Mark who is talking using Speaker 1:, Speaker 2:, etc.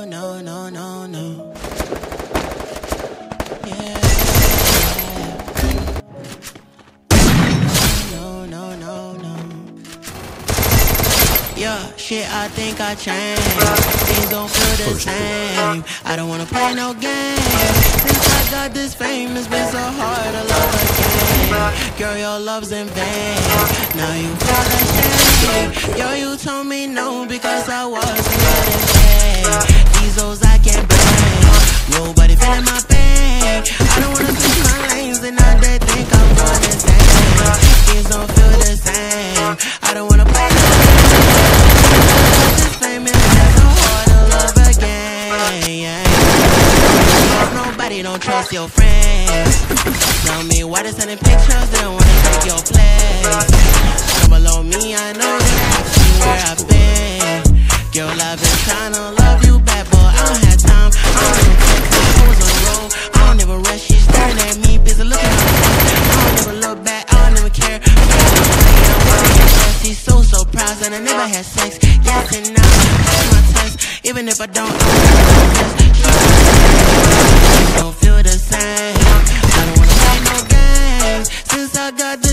Speaker 1: no, no, no, no. Yeah. No, no, no, no. Yeah, shit, I think I changed. Things don't feel the same. I don't wanna play no games. Since I got this fame, it's been so hard to love again. Girl, your love's in vain. Now you feel ashamed. Yo, you told me no because I wasn't getting paid. These hoes I can't blame. Nobody feeling my pain. I don't wanna switch my lanes and now they think I'm doing the same. Things don't feel the same. I don't wanna play no games. This fame is so hard to love again. Nobody don't trust your friends. Tell me why they sending pictures, they don't wanna take your place. Come below me, I know they ask me where I've been. Girl, I've been trying to love you back, but I don't have time. I don't even think I was on the road. I don't even rush, she's staring at me, busy looking at me. I don't even look back, I don't even care. She's so surprised that I never had sex. Yes and now, that's my test. Even if I don't feel the same. I don't wanna play no games. Since I got